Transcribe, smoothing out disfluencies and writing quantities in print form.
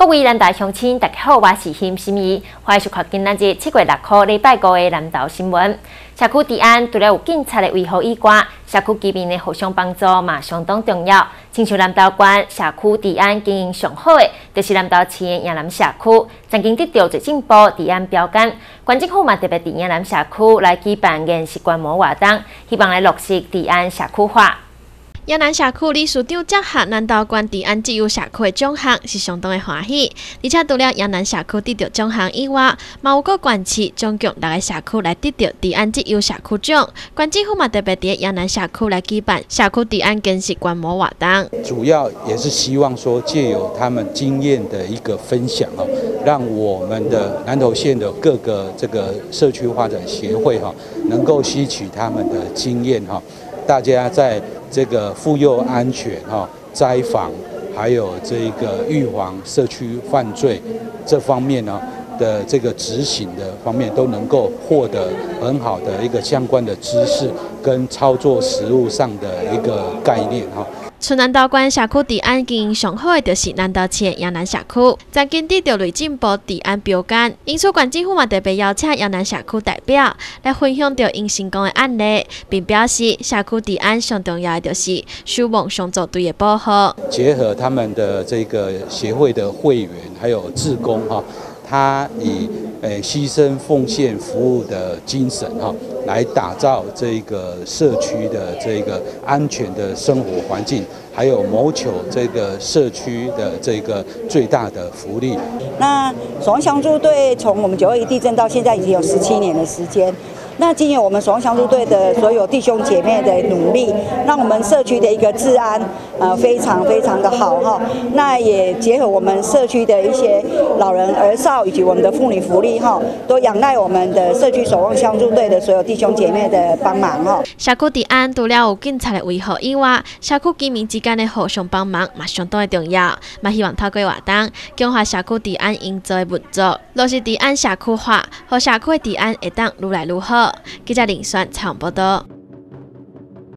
各位南投乡亲，大家好，我是辛心怡，欢迎收看今仔日7月6号礼拜5的南投新闻。社区治安除了有警察的维护以外，社区居民的互相帮助嘛相当重要。亲像南投县社区治安经营上好的，就是南投市的迎南社区，曾经得到最进步治安标杆。县政府嘛特别伫迎南社区来举办严实观摩活动，希望来落实治安社区化。 迎南社区理事长接下南投县治安自由社区的奖项是相当的欢喜，而且除了迎南社区得到奖项以外，嘛有个县市总共6个社区来得到治安自由社区奖。县政府嘛特别伫迎南社区来举办社区治安建设观摩活动， 主要也是希望说借由他们经验的一个分享哦，让我们的南投县的各个这个社区发展协会哈，能够吸取他们的经验哈，大家在 这个妇幼安全、灾防，还有这个预防社区犯罪这方面呢的这个执行的方面，都能够获得很好的一个相关的知识跟操作实务上的一个概念哈。 像南投县社区治安经营上好的，就是南投市的迎南社区，曾经得到瑞进步治安标杆。因此，县政府嘛特别邀请迎南社区代表来分享到因成功的案例，并表示社区治安上重要的就是守望相助队的保护。 结合他们的这个协会的会员还有志工哈，他以牺牲奉献服务的精神哈，来打造这个社区的这个安全的生活环境，还有谋求这个社区的这个最大的福利。 那守望相助队从我们921地震到现在已经有17年的时间。 那经由我们守望相助队的所有弟兄姐妹的努力，让我们社区的一个治安非常的好哈。那也结合我们社区的一些老人儿少以及我们的妇女福利哈，都仰赖我们的社区守望相助队的所有弟兄姐妹的帮忙哈。 社区治安除了有警察的维护以外，社区居民之间的互相帮忙嘛相当的重要。嘛希望透过活动，强化社区治安营造的运作，落实治安社区化，和社区的治安会当愈来愈好。记者林璇采访报道。